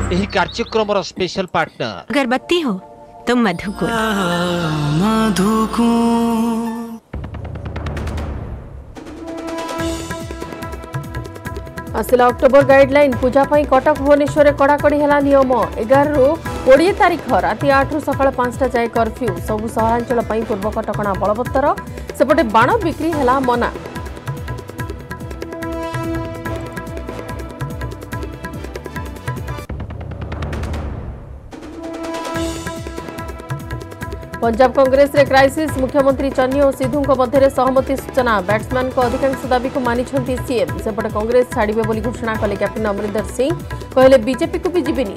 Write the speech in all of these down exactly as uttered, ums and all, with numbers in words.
एही कार्यक्रम special partner अगरबत्ती हो तुम मधुकुल आसला अक्टोबर गाइडलाइन पूजा कटक भुवनेश्वर कड़ाकड़ी है नियम एगार रु कोड़े तारीख राति आठ रु सका पांचटा जाए कर्फ्यू सबु सहरांचल पूर्व कटकणा बलवत्तर सेपटे बाण बिक्री है मना। पंजाब कांग्रेस रे क्राइसिस मुख्यमंत्री चन्नी और सिद्धू मध्य सहमति सूचना बैट्समैन को अधिकांश दाबी को मानी सीएम सेपटे कांग्रेस छाड़े बोली घोषणा कले कैप्टेन अमरिंदर सिंह कहले बीजेपी को भी जीविनी।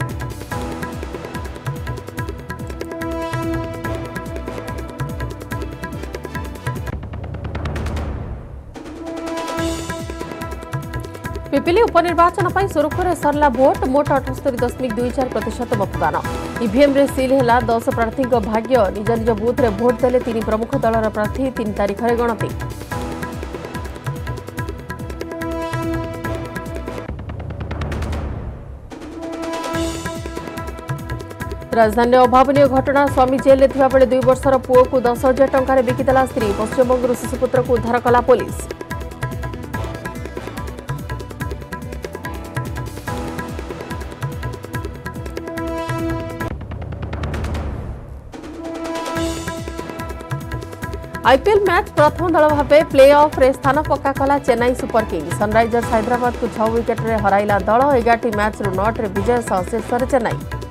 पिपिली उपनिर्वाचन पर सुरुखुरे सरला भोट मोट अठस्तरी दशमिक दुई चार प्रतिशत मतदान ईवीएम रे सील है दस प्रार्थी भाग्य निज निज बूथ रे भोट देले तीन प्रमुख दलर प्रार्थी तीन तारीख रे गणति। राजधानी अभावनीय घटना स्वामी जेल थिबा बेले दुई वर्षर पुओ को दस हजार टंका बिकिदेला स्त्री पश्चिमबंग शिशुपुत्र को उद्धार कला पुलिस। आईपीएल मैच प्रथम दल भाव प्ले ऑफ रे स्थान पक्का कला Chennai Super Kings Sunrisers Hyderabad को छह विकेट रे हराइला दल एगारटी मैच रु नौ रे विजय सह शीर्ष चेन्नई।